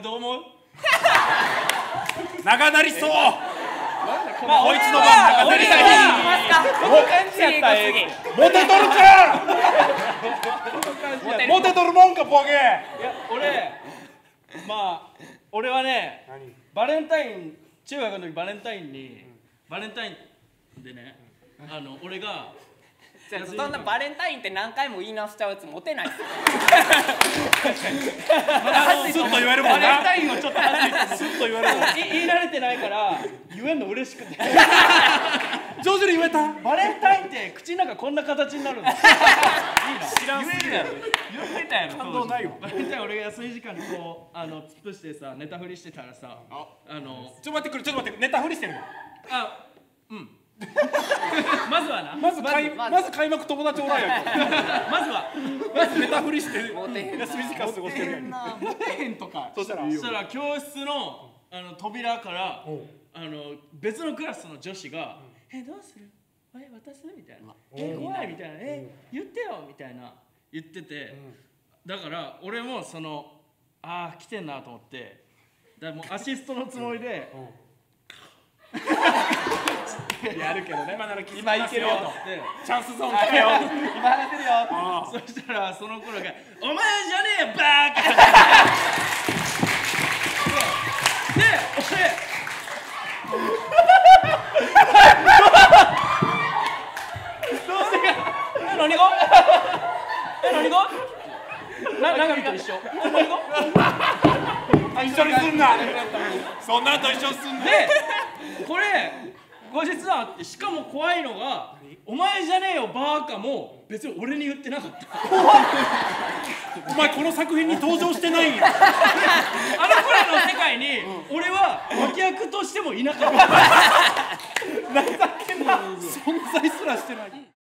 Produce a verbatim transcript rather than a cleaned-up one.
どう思う？ 長なりそう。 まあこいつの番長なりそう。 この感じやったらええ。 モテとるか。モテとるもんかボケ。 いや俺まあ俺はねバレンタイン中学の時バレンタインにバレンタインでねあの俺がそんなバレンタインって何回も言い直しちゃうやつモテないっす。 ずっと言われるもんな。 バレンタインをちょっとずっと言われるもん。 言い慣れてないから言えんの嬉しくて上手に言えた。 バレンタインって口の中こんな形になるんだ。いいな。 知らんすぎるやろ。 言ってたやろ。 感動ないよ。 バレンタイン俺が休み時間にこうあの突っ伏してさネタ振りしてたらさあのちょっと待ってくれちょっと待ってネタ振りしてるの。 あうんまずはなまず開まず開幕友達おらんやん。 まずはまずネタ振りしてモテへんな休み時間過ごしてるやん。 モテへんとかそしたらそしたら教室のあの扉からあの別のクラスの女子が「えどうする？え渡す？」みたいな「え怖い」みたいな「え言ってよ」みたいな言っててだから俺もそのああ来てんなと思ってだからもうアシストのつもりでやるけどね。今なら今いけるよとチャンスゾーン来たよ。 今話せるよそしたらその頃が「お前じゃねえよバーカ!」で俺え何がえ何がな長見と一緒何が一緒にすんな。そんなんと一緒にすんな。 でこれ後日はあってしかも怖いのが「お前じゃねえよバーカ」も別に俺に言ってなかった。 お前この作品に登場してないんや。 あのくらいの世界に俺は脇役としてもいなかった。 存在すらしてない。